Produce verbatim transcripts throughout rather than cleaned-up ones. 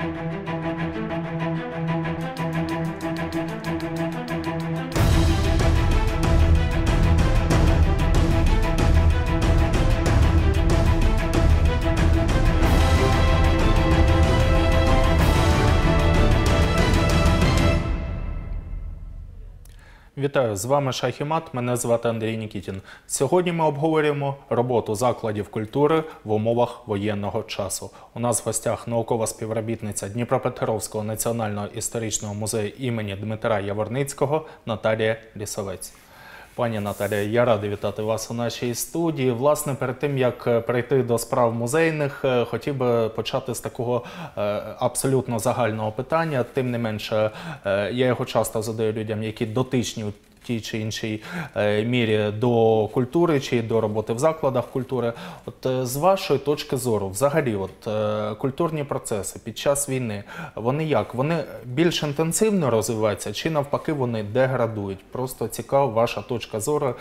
Вітаю, з вами Шах і Мат, мене звати Андрій Нікітін. Сьогодні ми обговорюємо роботу закладів культури в умовах воєнного часу. У нас в гостях наукова співробітниця Дніпропетровського національного історичного музею імені Дмитра Яворницького Наталія Лісовець. Пані Наталія, я радий вітати вас у нашій студії. Власне, перед тим, як перейти до справ музейних, хотів би почати з такого абсолютно загального питання. Тим не менше, я його часто задаю людям, які дотичні у тій чи іншій мірі до культури чи до роботи в закладах культури. От з вашої точки зору, взагалі, от культурні процеси під час війни, вони як? Вони більш інтенсивно розвиваються чи навпаки вони деградують? Просто цікава ваша точка зору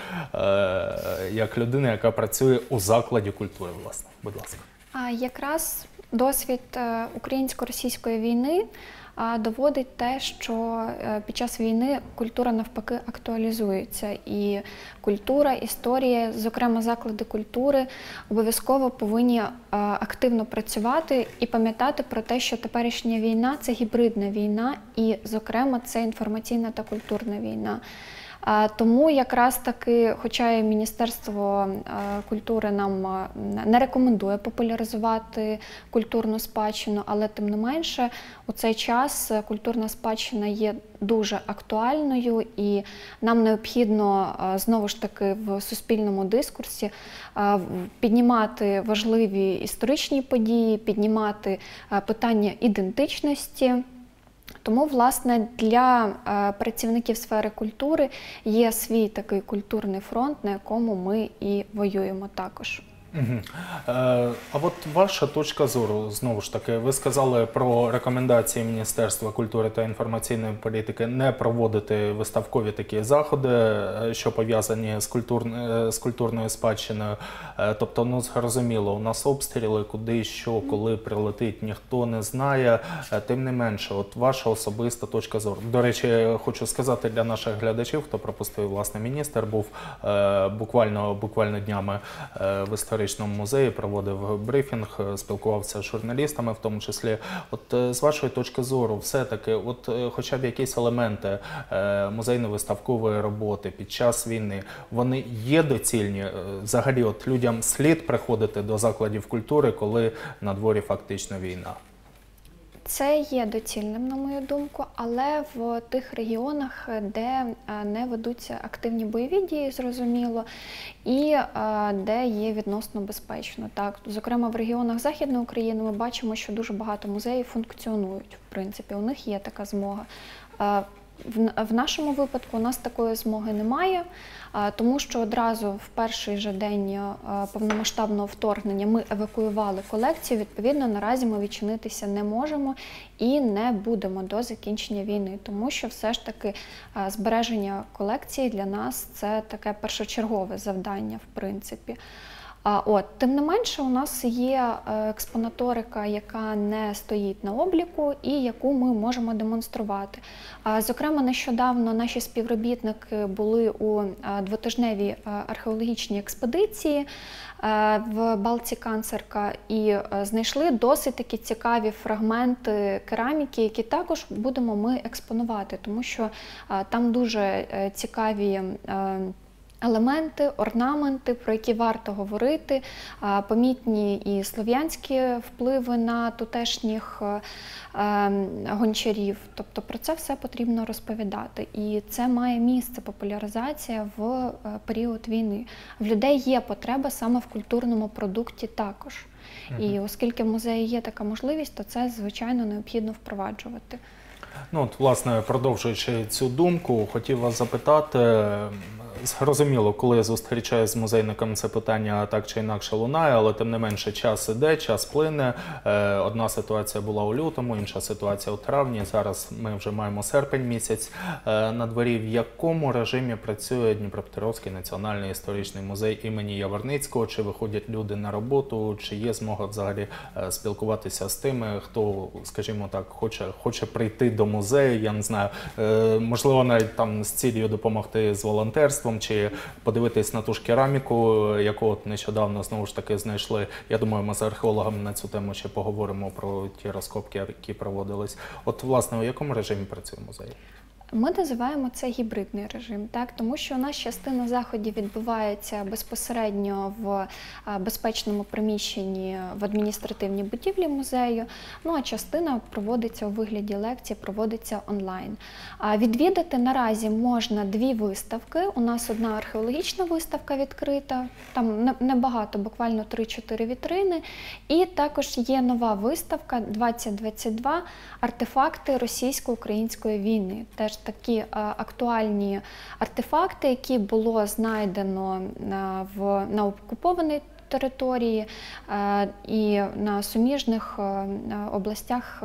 як людина, яка працює у закладі культури, власне. Будь ласка. Якраз досвід українсько-російської війни доводить те, що під час війни культура навпаки актуалізується. І культура, історія, зокрема заклади культури, обов'язково повинні активно працювати і пам'ятати про те, що теперішня війна – це гібридна війна і, зокрема, це інформаційна та культурна війна. Тому якраз таки, хоча і Міністерство культури нам не рекомендує популяризувати культурну спадщину, але тим не менше у цей час культурна спадщина є дуже актуальною і нам необхідно знову ж таки в суспільному дискурсі піднімати важливі історичні події, піднімати питання ідентичності. Тому, власне, для е, працівників сфери культури є свій такий культурний фронт, на якому ми і воюємо також. Угу. Е, а от ваша точка зору, знову ж таки, ви сказали про рекомендації Міністерства культури та інформаційної політики не проводити виставкові такі заходи, що пов'язані з, культур... з культурною спадщиною. Е, тобто, ну, зрозуміло, у нас обстріли, куди, що, коли прилетить, ніхто не знає. Е, тим не менше, от ваша особиста точка зору. До речі, хочу сказати для наших глядачів, хто пропустив, власне, міністр, був е, буквально, буквально днями е, в історії музеї, проводив брифінг, спілкувався з журналістами в тому числі. От з вашої точки зору, все-таки, от хоча б якісь елементи музейно-виставкової роботи під час війни, вони є доцільні? Взагалі, от людям слід приходити до закладів культури, коли на дворі фактично війна? Це є доцільним, на мою думку, але в тих регіонах, де не ведуться активні бойові дії, зрозуміло, і де є відносно безпечно. Так, зокрема, в регіонах Західної України ми бачимо, що дуже багато музеїв функціонують, в принципі, у них є така змога. В нашому випадку у нас такої змоги немає, тому що одразу в перший же день повномасштабного вторгнення ми евакуювали колекцію, відповідно, наразі ми відчинитися не можемо і не будемо до закінчення війни, тому що все ж таки збереження колекції для нас – це таке першочергове завдання, в принципі. От, тим не менше, у нас є експонаторика, яка не стоїть на обліку і яку ми можемо демонструвати. Зокрема, нещодавно наші співробітники були у двотижневій археологічній експедиції в Балці Канцерка і знайшли досить такі цікаві фрагменти кераміки, які також будемо ми експонувати, тому що там дуже цікаві елементи, орнаменти, про які варто говорити, помітні і слов'янські впливи на тутешніх гончарів. Тобто про це все потрібно розповідати. І це має місце, популяризація в період війни. В людей є потреба саме в культурному продукті також. І оскільки в музеї є така можливість, то це, звичайно, необхідно впроваджувати. Ну, от, власне, продовжуючи цю думку, хотів вас запитати, Зрозуміло, коли я зустрічаюсь з музейником, це питання так чи інакше лунає, але тим не менше час іде, час плине. Е, Одна ситуація була у лютому, інша ситуація у травні. Зараз ми вже маємо серпень місяць е, на дворі. В якому режимі працює Дніпропетровський національний історичний музей імені Яворницького? Чи виходять люди на роботу? Чи є змога взагалі е, спілкуватися з тими, хто, скажімо так, хоче, хоче прийти до музею? Я не знаю, е, можливо, навіть там з цілею допомогти з волонтерством, чи подивитись на ту ж кераміку, яку от нещодавно знову ж таки знайшли. Я думаю, ми з археологами на цю тему ще поговоримо про ті розкопки, які проводились. От, власне, у якому режимі працює музей? Ми називаємо це гібридний режим, так? Тому що у нас частина заходів відбувається безпосередньо в безпечному приміщенні в адміністративній будівлі музею, ну а частина проводиться у вигляді лекцій, проводиться онлайн. А відвідати наразі можна дві виставки. У нас одна археологічна виставка відкрита, там небагато, буквально три-чотири вітрини. І також є нова виставка двадцять двадцять два «Артефакти російсько-української війни». Теж такі актуальні артефакти, які було знайдено в, на окупованій території і на суміжних областях,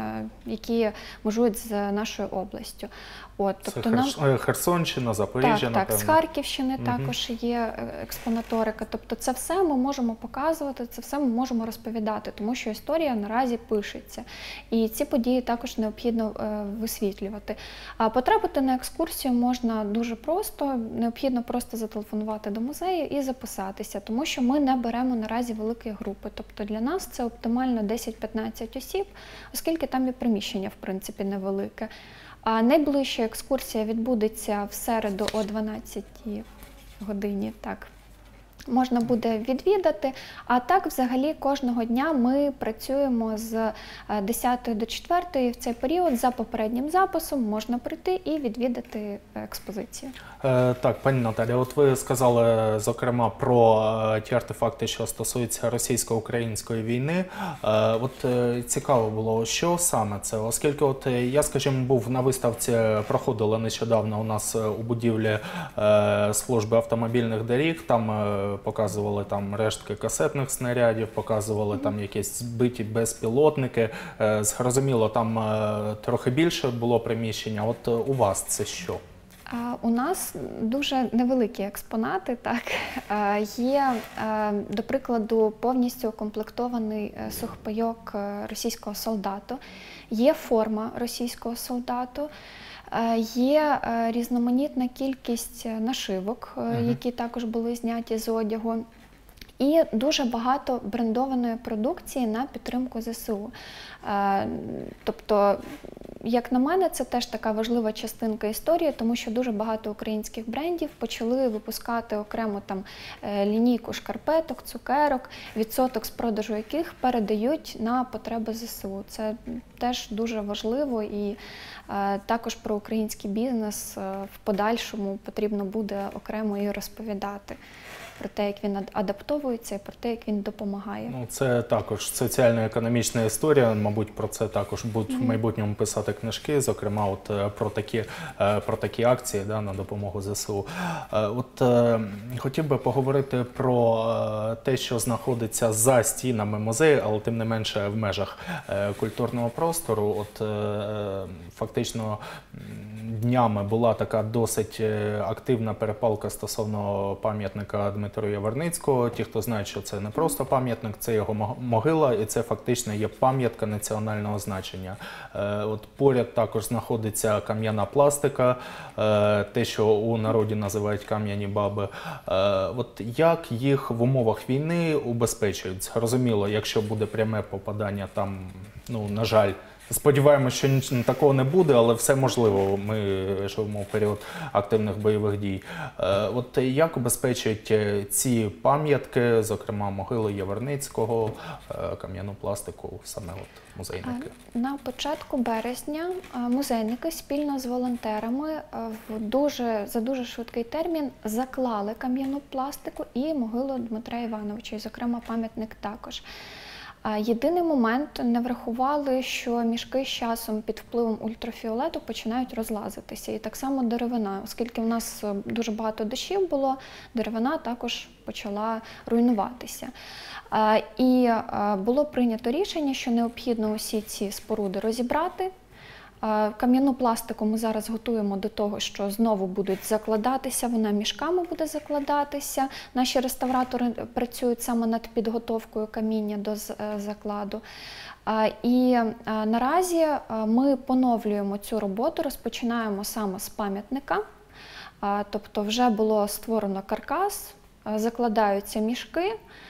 які межують з нашою областю. От, це тобто Херс... нам... Херсонщина, Запоріжжя, так, напевно. Так, з Харківщини угу. також є експонаторика. Тобто це все ми можемо показувати, це все ми можемо розповідати, тому що історія наразі пишеться. І ці події також необхідно е, висвітлювати. А потрапити на екскурсію можна дуже просто, необхідно просто зателефонувати до музею і записатися, тому що ми не беремо наразі великі групи. Тобто для нас це оптимально десять-п'ятнадцять осіб, оскільки там і приміщення, в принципі, невелике. А найближча екскурсія відбудеться в середу о дванадцятій годині, так, можна буде відвідати. А так, взагалі, кожного дня ми працюємо з десятої до четвертої в цей період. За попереднім записом можна прийти і відвідати експозицію. Е, так, пані Наталя, от ви сказали, зокрема, про е, ті артефакти, що стосуються російсько-української війни. Е, от е, цікаво було, що саме це, оскільки от я, скажімо, був на виставці, проходила нещодавно у нас у будівлі е, служби автомобільних доріг, там е, показували там рештки касетних снарядів, показували там якісь збиті безпілотники. Е, зрозуміло, там е, трохи більше було приміщення. От е, у вас це що? У нас дуже невеликі експонати, так. Є, до прикладу, повністю укомплектований сухпайок російського солдату, є форма російського солдату, є різноманітна кількість нашивок, uh-huh. які також були зняті з одягу. І дуже багато брендованої продукції на підтримку ЗСУ. Тобто, як на мене, це теж така важлива частинка історії, тому що дуже багато українських брендів почали випускати окремо там лінійку шкарпеток, цукерок, відсоток з продажу яких передають на потреби ЗСУ. Це теж дуже важливо, і також про український бізнес в подальшому потрібно буде окремо і розповідати. Про те, як він адаптовується, і про те, як він допомагає. Ну, це також соціально-економічна історія, мабуть, про це також будуть mm-hmm. в майбутньому писати книжки, зокрема, от про такі, про такі акції, да, на допомогу ЗСУ. От хотів би поговорити про те, що знаходиться за стінами музею, але тим не менше в межах культурного простору. От фактично днями була така досить активна перепалка стосовно пам'ятника Дмитру Яворницького. Ті, хто знають, що це не просто пам'ятник, це його могила, і це фактично є пам'ятка національного значення. От поряд також знаходиться кам'яна пластика, те, що у народі називають кам'яні баби. От як їх в умовах війни убезпечують? Розуміло, якщо буде пряме попадання там, ну, на жаль, сподіваємося, що такого не буде, але все можливо. Ми живемо в період активних бойових дій. От як убезпечують ці пам'ятки, зокрема могили Яворницького, кам'яну пластику, саме от музейники? На початку березня музейники спільно з волонтерами в дуже, за дуже швидкий термін заклали кам'яну пластику і могилу Дмитра Івановича, і, зокрема, пам'ятник також. Єдиний момент, не врахували, що мішки з часом під впливом ультрафіолету починають розлазитися. І так само деревина, оскільки в нас дуже багато дощів було, деревина також почала руйнуватися. І було прийнято рішення, що необхідно усі ці споруди розібрати. Кам'яну пластику ми зараз готуємо до того, що знову будуть закладатися, вона мішками буде закладатися. Наші реставратори працюють саме над підготовкою каміння до закладу. І наразі ми поновлюємо цю роботу, розпочинаємо саме з пам'ятника. Тобто вже було створено каркас, закладаються мішки.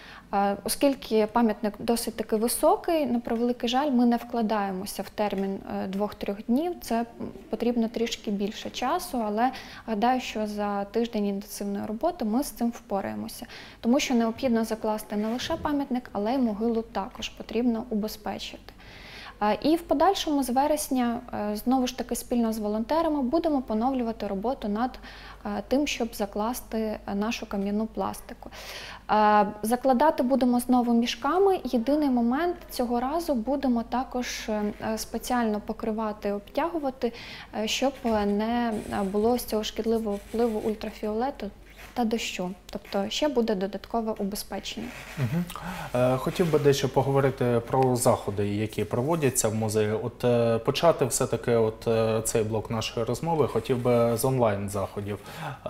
Оскільки пам'ятник досить таки високий, на превеликий жаль, ми не вкладаємося в термін двох-трьох днів, це потрібно трішки більше часу, але гадаю, що за тиждень інтенсивної роботи ми з цим впораємося. Тому що необхідно закласти не лише пам'ятник, але й могилу також потрібно убезпечити. І в подальшому з вересня, знову ж таки спільно з волонтерами, будемо поновлювати роботу над тим, щоб закласти нашу кам'яну пластику. Закладати будемо знову мішками. Єдиний момент, цього разу будемо також спеціально покривати, обтягувати, щоб не було з цього шкідливого впливу ультрафіолету та дощу. Тобто ще буде додаткове убезпечення. Угу. Е, хотів би дещо поговорити про заходи, які проводяться в музеї. От е, почати все-таки от е, цей блок нашої розмови хотів би з онлайн-заходів. Е,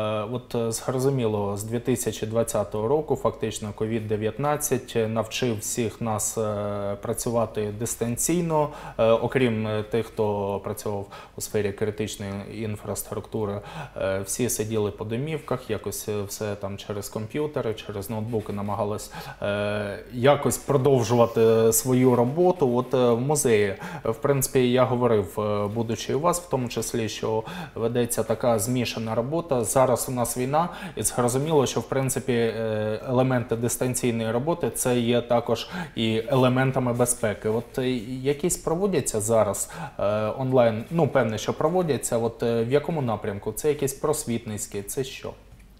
от зрозуміло, з дві тисячі двадцятого року фактично ковід дев'ятнадцять навчив всіх нас е, працювати дистанційно, е, окрім тих, хто працював у сфері критичної інфраструктури. Е, всі сиділи по домівках, якось все там через комп'ютери, через ноутбуки намагалися е, якось продовжувати свою роботу. От е, в музеї, в принципі, я говорив, е, будучи у вас, в тому числі, що ведеться така змішана робота. Зараз у нас війна, і зрозуміло, що, в принципі, е, елементи дистанційної роботи – це є також і елементами безпеки. От е, якісь проводяться зараз е, онлайн, ну, певне, що проводяться, от е, в якому напрямку? Це якісь просвітницькі, це що?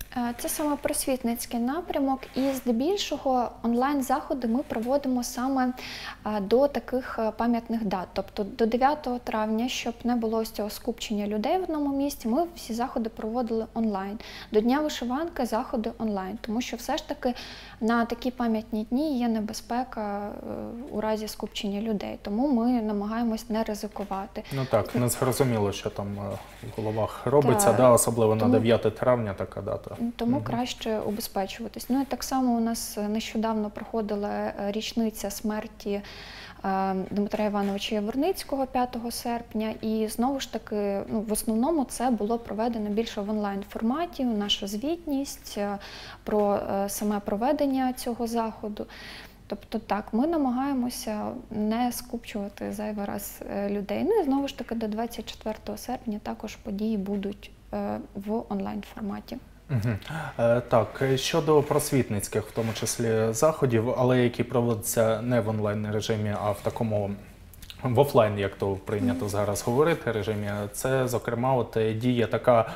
Це саме просвітницький напрямок, і здебільшого онлайн-заходи ми проводимо саме до таких пам'ятних дат. Тобто до дев'ятого травня, щоб не було ось цього скупчення людей в одному місці, ми всі заходи проводили онлайн. До Дня вишиванки заходи онлайн, тому що все ж таки на такі пам'ятні дні є небезпека у разі скупчення людей, тому ми намагаємось не ризикувати. Ну так, не зрозуміло, що там в головах робиться, Так. да, особливо Тому... на дев'яте травня така дата. Тому Угу. краще убезпечуватись. Ну і так само у нас нещодавно проходила річниця смерті Дмитра Івановича Яворницького п'ятого серпня, і знову ж таки, ну, в основному це було проведено більше в онлайн-форматі, наша звітність про саме проведення цього заходу. Тобто так, ми намагаємося не скупчувати зайвий раз людей. Ну і знову ж таки до двадцять четвертого серпня також події будуть в онлайн-форматі. Угу. Е, так, щодо просвітницьких, в тому числі, заходів, але які проводяться не в онлайн режимі, а в такому в офлайн, як то прийнято mm. зараз говорити, режимі, це, зокрема, от діє така,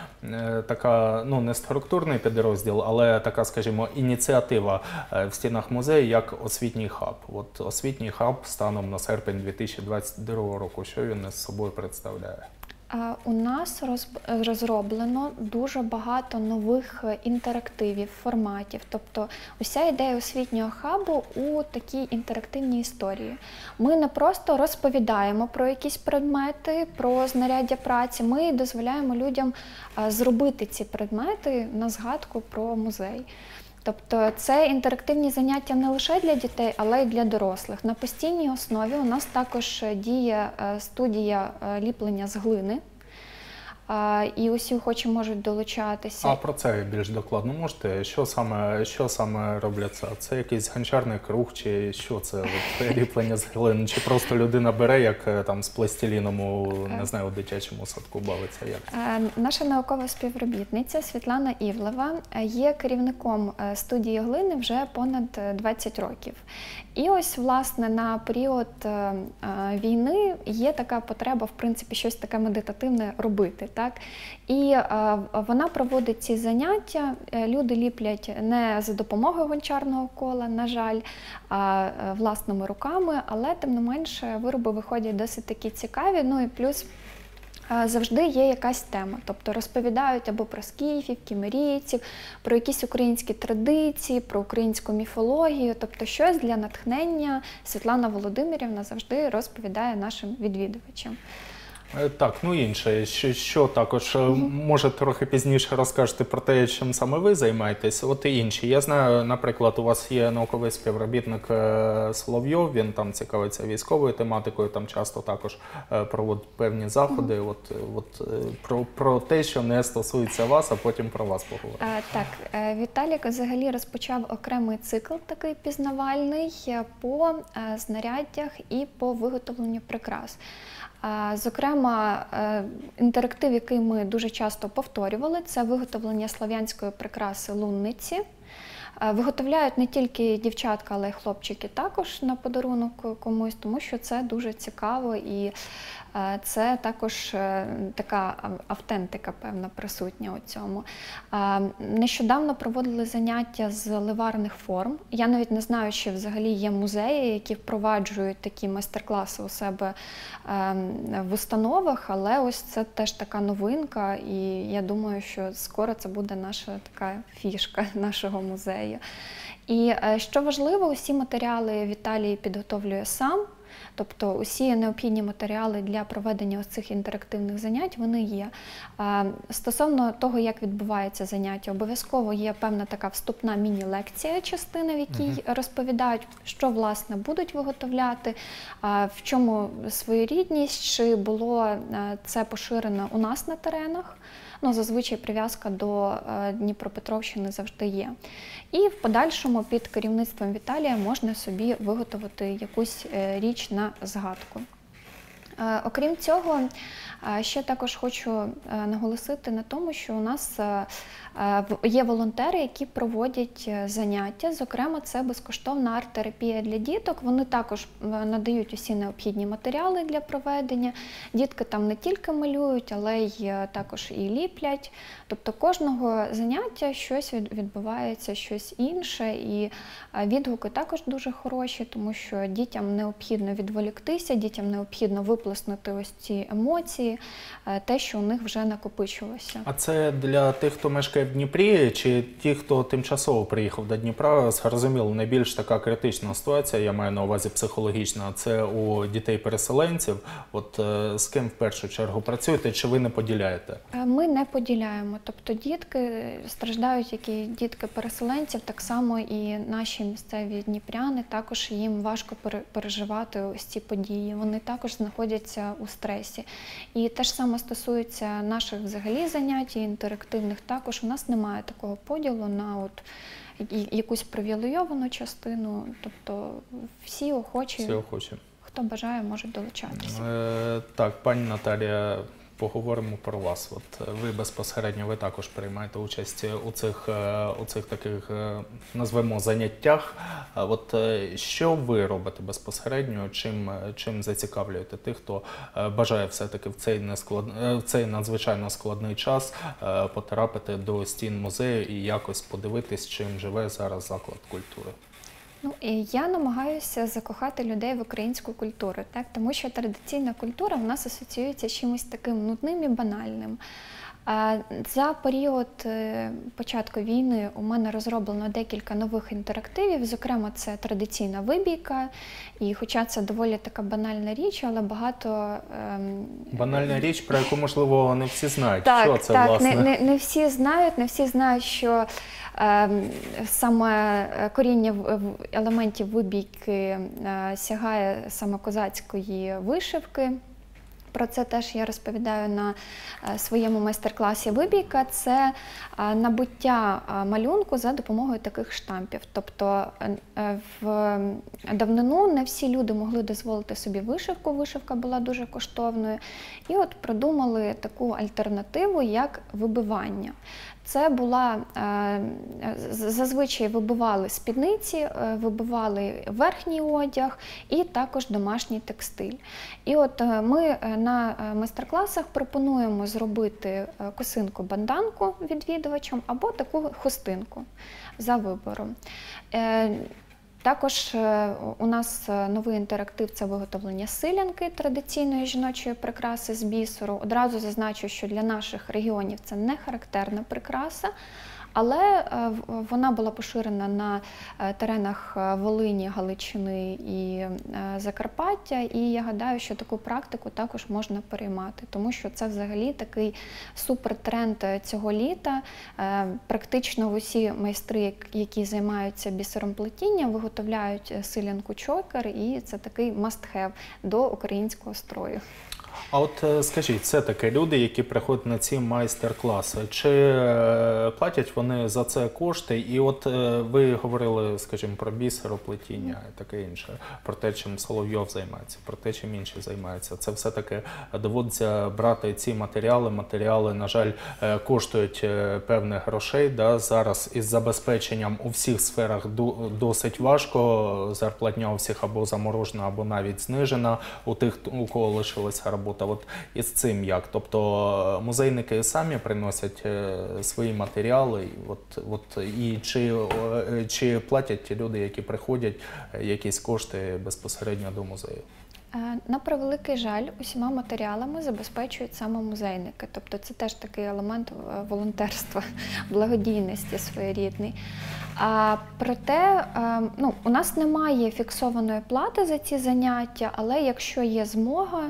така, ну, не структурний підрозділ, але така, скажімо, ініціатива в стінах музею, як освітній хаб. От освітній хаб станом на серпень дві тисячі двадцять другого року, що він з собою представляє? У нас розроблено дуже багато нових інтерактивів, форматів. Тобто уся ідея освітнього хабу у такій інтерактивній історії. Ми не просто розповідаємо про якісь предмети, про знаряддя праці, ми дозволяємо людям зробити ці предмети на згадку про музей. Тобто це інтерактивні заняття не лише для дітей, але й для дорослих. На постійній основі у нас також діє студія ліплення з глини. І усі охочі можуть долучатися. А про це більш докладно можете? Що саме, що саме робляться? Це якийсь гончарний круг, чи що це? От, ліплення з глини? Чи просто людина бере, як там з пластиліном у, не знаю, у дитячому садку бавиться? Як? Наша наукова співробітниця Світлана Івлева є керівником студії глини вже понад двадцять років. І ось, власне, на період війни є така потреба, в принципі, щось таке медитативне робити. так? І е, вона проводить ці заняття, е, люди ліплять не за допомогою гончарного кола, на жаль, а е, власними руками, але тим не менше вироби виходять досить такі цікаві, ну і плюс завжди є якась тема, тобто розповідають або про скіфів, кімерійців, про якісь українські традиції, про українську міфологію, тобто щось для натхнення Світлана Володимирівна завжди розповідає нашим відвідувачам. Так, ну інше, що, що також, mm-hmm. може трохи пізніше розкажете про те, чим саме ви займаєтесь, от і інші. Я знаю, наприклад, у вас є науковий співробітник Соловйов, він там цікавиться військовою тематикою, там часто також проводить певні заходи. Mm-hmm. От, от про, про те, що не стосується вас, а потім про вас поговоримо. Так, Віталік взагалі розпочав окремий цикл такий пізнавальний по знаряддях і по виготовленню прикрас. Зокрема, інтерактив, який ми дуже часто повторювали, це виготовлення слов'янської прикраси лунниці. Виготовляють не тільки дівчатка, але й хлопчики також на подарунок комусь, тому що це дуже цікаво і це також така автентика певна присутня у цьому. Нещодавно проводили заняття з ливарних форм. Я навіть не знаю, що взагалі є музеї, які впроваджують такі майстер-класи у себе в установах, але ось це теж така новинка і я думаю, що скоро це буде наша така фішка нашого музею. І що важливо, усі матеріали Віталій підготовлює сам. Тобто усі необхідні матеріали для проведення ось цих інтерактивних занять, вони є. Стосовно того, як відбувається заняття, обов'язково є певна така вступна міні-лекція, частина, в якій uh-huh. розповідають, що, власне, будуть виготовляти, в чому своєрідність, чи було це поширено у нас на теренах. Ну, зазвичай прив'язка до Дніпропетровщини завжди є. І в подальшому під керівництвом Віталія можна собі виготовити якусь річ на згадку. Окрім цього, ще також хочу наголосити на тому, що у нас є волонтери, які проводять заняття, зокрема це безкоштовна арт-терапія для діток, вони також надають усі необхідні матеріали для проведення, дітки там не тільки малюють, але й також і ліплять, тобто кожного заняття щось відбувається, щось інше, і відгуки також дуже хороші, тому що дітям необхідно відволіктися, дітям необхідно виплеснути ось ці емоції, те, що у них вже накопичилося. А це для тих, хто мешкає в Дніпрі, чи ті, хто тимчасово приїхав до Дніпра? Зрозуміло, найбільш така критична ситуація, я маю на увазі психологічна, це у дітей-переселенців. От з ким в першу чергу працюєте, чи ви не поділяєте? Ми не поділяємо. Тобто дітки страждають, як і дітки-переселенців, так само і наші місцеві дніпряни, також їм важко переживати ось ці події. Вони також знаходяться у стресі. І те ж саме стосується наших взагалі занять, інтерактивних також. У нас немає такого поділу на от якусь привілейовану частину, тобто всі охочі, всі охочі. Хто бажає, може долучатися. Е, так, пані Наталія, поговоримо про вас. От ви безпосередньо, ви також приймаєте участь у цих, у цих таких, назвемо, заняттях. От що ви робите безпосередньо, чим, чим зацікавлюєте тих, хто бажає все-таки в цей, несклад... в цей надзвичайно складний час потрапити до стін музею і якось подивитись, чим живе зараз заклад культури? Ну, і я намагаюся закохати людей в українську культуру, так? Тому що традиційна культура в нас асоціюється з чимось таким нудним і банальним. За період початку війни у мене розроблено декілька нових інтерактивів, зокрема це традиційна вибійка, і хоча це доволі така банальна річ, але багато… Банальна річ, про яку, можливо, не всі знають. Так, що це, так, власне? Не, не, не всі знають, не всі знають, що е, саме коріння елементів вибійки е, сягає саме козацької вишивки. Про це теж я розповідаю на своєму майстер-класі «Вибійка». Це набуття малюнку за допомогою таких штампів. Тобто в давнину не всі люди могли дозволити собі вишивку, вишивка була дуже коштовною. І от придумали таку альтернативу, як вибивання. Це була, зазвичай вибивали спідниці, вибивали верхній одяг і також домашній текстиль. І от ми на майстер-класах пропонуємо зробити косинку-банданку відвідувачам або таку хустинку за вибором. Також у нас новий інтерактив – це виготовлення силянки, традиційної жіночої прикраси з бісеру. Одразу зазначу, що для наших регіонів це не характерна прикраса, але вона була поширена на теренах Волині, Галичини і Закарпаття, і я гадаю, що таку практику також можна переймати, тому що це взагалі такий супертренд цього літа. Практично усі майстри, які займаються бісеромплетінням, виготовляють силянку-чокер, і це такий must-have до українського строю. А от скажіть, все-таки люди, які приходять на ці майстер-класи, чи платять вони за це кошти? І от ви говорили, скажімо, про бісероплетіння і таке інше, про те, чим Соловйов займається, про те, чим інші займаються. Це все-таки доводиться брати ці матеріали. Матеріали, на жаль, коштують певних грошей. Да? Зараз із забезпеченням у всіх сферах досить важко. Зарплатня у всіх або заморожена, або навіть знижена у тих, у кого лишилася робота. От із цим як? Тобто музейники самі приносять свої матеріали, от, от, і чи, чи платять ті люди, які приходять, якісь кошти безпосередньо до музею? На превеликий жаль, усіма матеріалами забезпечують саме музейники. Тобто це теж такий елемент волонтерства, благодійності своєрідний. А, проте, ну, у нас немає фіксованої плати за ці заняття, але якщо є змога,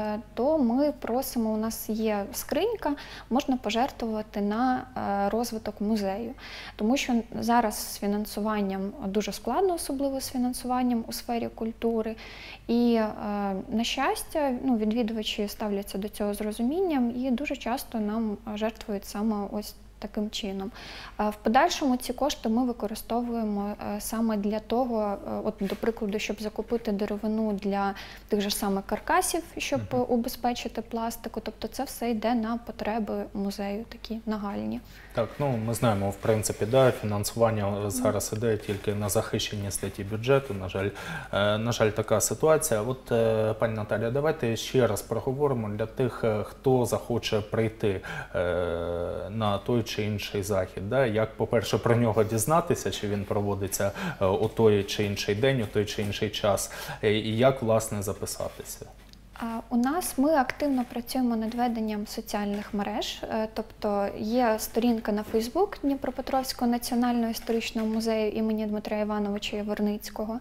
то ми просимо, у нас є скринька, можна пожертвувати на розвиток музею. Тому що зараз з фінансуванням дуже складно, особливо з фінансуванням у сфері культури. І, на щастя, ну, відвідувачі ставляться до цього з розумінням і дуже часто нам жертвують саме ось таким чином. В подальшому ці кошти ми використовуємо саме для того, от, до прикладу, щоб закупити деревину для тих же самих каркасів, щоб uh-huh. убезпечити пластику. Тобто це все йде на потреби музею, такі нагальні. Так, ну ми знаємо, в принципі, да, фінансування зараз uh-huh. іде тільки на захищені статті бюджету. На жаль, на жаль, така ситуація. От, пані Наталія, давайте ще раз проговоримо для тих, хто захоче прийти на той чи інший захід. Да? Як, по-перше, про нього дізнатися, чи він проводиться у той чи інший день, у той чи інший час, і як, власне, записатися? У нас ми активно працюємо над веденням соціальних мереж, тобто є сторінка на Фейсбук Дніпропетровського національного історичного музею імені Дмитра Івановича Яворницького,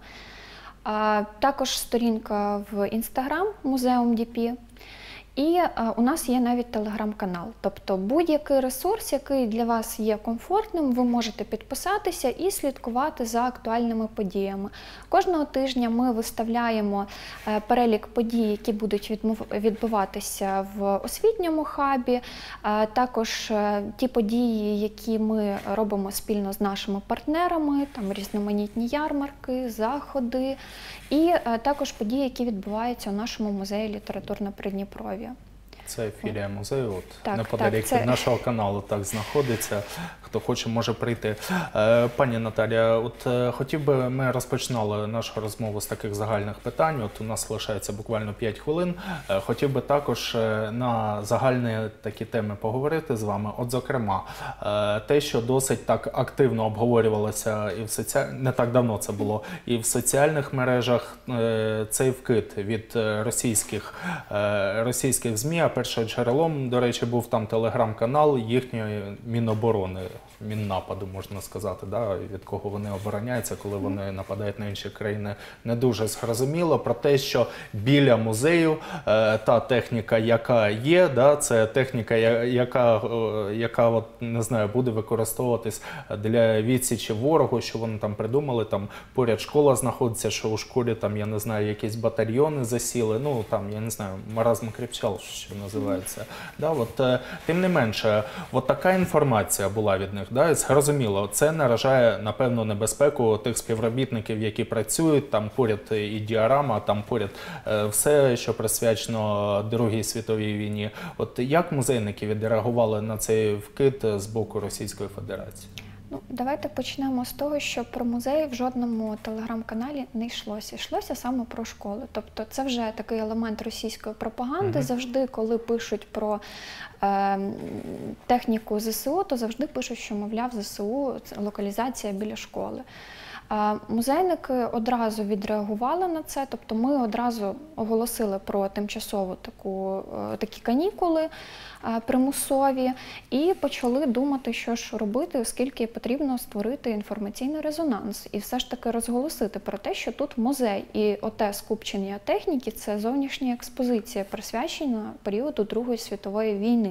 також сторінка в Інстаграм Музеум ді пі. І у нас є навіть телеграм-канал, тобто будь-який ресурс, який для вас є комфортним, ви можете підписатися і слідкувати за актуальними подіями. Кожного тижня ми виставляємо перелік подій, які будуть відбуватися в освітньому хабі, також ті події, які ми робимо спільно з нашими партнерами, там різноманітні ярмарки, заходи, і також події, які відбуваються у нашому музеї літературне Придніпров'я. Це філія музею, от, так, неподалік так, це... від нашого каналу так знаходиться. Хто хоче, може прийти. Е, пані Наталія, от е, хотів би, ми розпочинали нашу розмову з таких загальних питань. От у нас лишається буквально п'ять хвилин. Е, хотів би також е, на загальні такі теми поговорити з вами. От, зокрема, е, те, що досить так активно обговорювалося і в соці... не так давно це було, і в соціальних мережах, е, цей вкид від російських, е, російських ЗМІ. Першим джерелом, до речі, був там телеграм-канал їхньої Міноборони, Міннападу, можна сказати, да, від кого вони обороняються, коли вони нападають на інші країни, не дуже зрозуміло. Про те, що біля музею е, та техніка, яка є, да, це техніка, яка, яка от, не знаю, буде використовуватись для відсічі ворогу, що вони там придумали, там поряд школа знаходиться, що у школі там, я не знаю, якісь батальйони засіли, ну там, я не знаю, маразм кріпчал, що називається. Да, от, е, тим не менше, от така інформація була від них. Да? І зрозуміло, це наражає на певну небезпеку тих співробітників, які працюють, там поряд і діорама, там поряд е, все, що присвячено Другій світовій війні. От як музейники відреагували на цей вкид з боку Російської Федерації? Ну, давайте почнемо з того, що про музеї в жодному телеграм-каналі не йшлося. Йшлося саме про школи. Тобто це вже такий елемент російської пропаганди. Угу. Завжди, коли пишуть про е, техніку ЗСУ, то завжди пишуть, що, мовляв, ЗСУ – це локалізація біля школи. Музейники одразу відреагували на це, тобто ми одразу оголосили про тимчасову таку, такі канікули примусові і почали думати, що ж робити, оскільки потрібно створити інформаційний резонанс і все ж таки розголосити про те, що тут музей і оте скупчення техніки – це зовнішня експозиція, присвячена періоду Другої світової війни.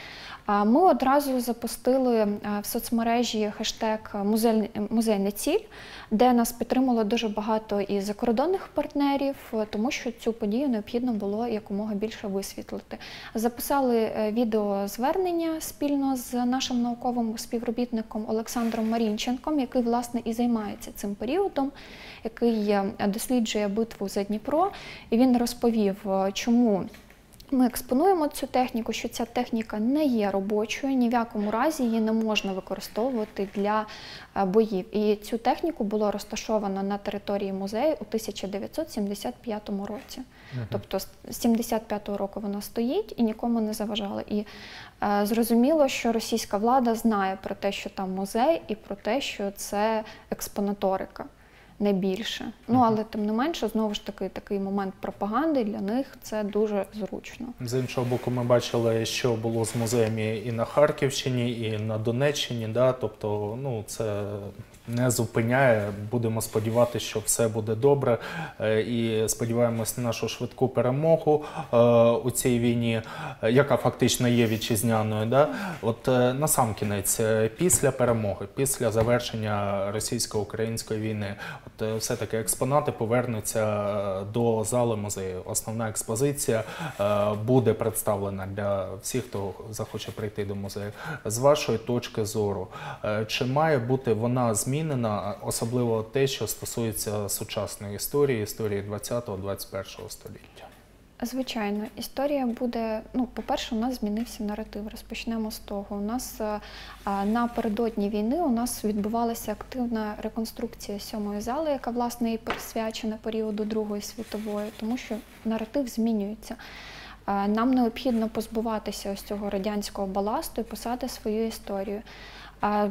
Ми одразу запустили в соцмережі хештег «Музейна ціль», де нас підтримало дуже багато і закордонних партнерів, тому що цю подію необхідно було якомога більше висвітлити. Записали відеозвернення спільно з нашим науковим співробітником Олександром Марінченком, який, власне, і займається цим періодом, який досліджує битву за Дніпро. І він розповів, чому ми експонуємо цю техніку, що ця техніка не є робочою, ні в якому разі її не можна використовувати для боїв. І цю техніку було розташовано на території музею у тисяча дев'ятсот сімдесят п'ятому році. Uh-huh. Тобто з сімдесят п'ятого року вона стоїть і нікому не заважала. І е, зрозуміло, що російська влада знає про те, що там музей, і про те, що це експонаторика. Не більше. Ну, але тим не менше, знову ж таки, такий момент пропаганди для них це дуже зручно. З іншого боку, ми бачили, що було з музеями і на Харківщині, і на Донеччині, да? Тобто, ну, це не зупиняє. Будемо сподіватися, що все буде добре. І сподіваємось на нашу швидку перемогу у цій війні, яка фактично є вітчизняною. Да? От насамкінець, після перемоги, після завершення російсько-української війни, от все-таки експонати повернуться до зали музею. Основна експозиція буде представлена для всіх, хто захоче прийти до музею. З вашої точки зору, чи має бути вона змінена, особливо те, що стосується сучасної історії, історії двадцятого-двадцять першого століття? Звичайно, історія буде, ну, по-перше, у нас змінився наратив. Розпочнемо з того. У нас а, напередодні війни у нас відбувалася активна реконструкція сьомої зали, яка, власне, і присвячена періоду Другої світової, тому що наратив змінюється. А, нам необхідно позбуватися ось цього радянського баласту і писати свою історію. А,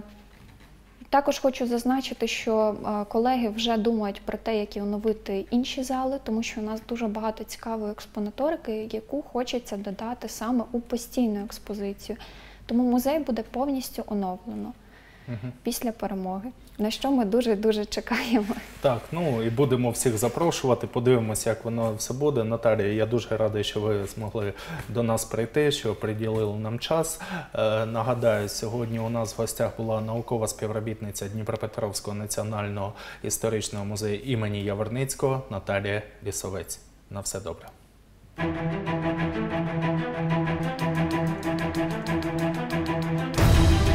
Також хочу зазначити, що колеги вже думають про те, як і оновити інші зали, тому що у нас дуже багато цікавої експонаторики, яку хочеться додати саме у постійну експозицію. Тому музей буде повністю оновлено угу. після перемоги, на що ми дуже-дуже чекаємо. Так, ну і будемо всіх запрошувати, подивимося, як воно все буде. Наталія, я дуже радий, що ви змогли до нас прийти, що приділили нам час. Е, нагадаю, сьогодні у нас в гостях була наукова співробітниця Дніпропетровського національного історичного музею імені Яворницького Наталія Лісовець. На все добре. Thank you.